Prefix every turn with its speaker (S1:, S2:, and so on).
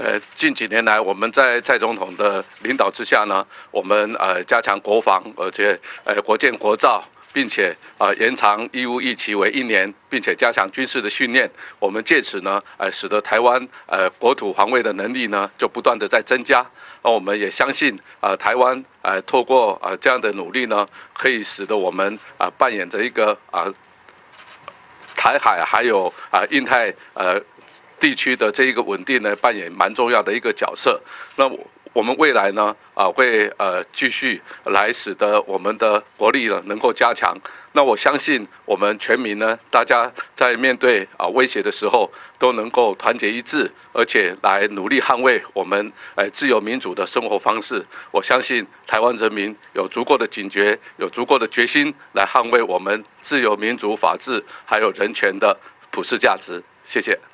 S1: 近几年来，我们在蔡总统的领导之下呢，我们加强国防，而且国建国造，并且延长义务役期为1年，并且加强军事的训练。我们借此呢，使得台湾国土防卫的能力呢，就不断的在增加。我们也相信台湾透过这样的努力呢，可以使得我们扮演着一个台海还有印太地区的这一个稳定呢，扮演蛮重要的一个角色。那我们未来呢，会继续来使得我们的国力呢能够加强。那我相信我们全民呢，大家在面对威胁的时候，都能够团结一致，而且来努力捍卫我们自由民主的生活方式。我相信台湾人民有足够的警觉，有足够的决心来捍卫我们自由民主、法治还有人权的普世价值。谢谢。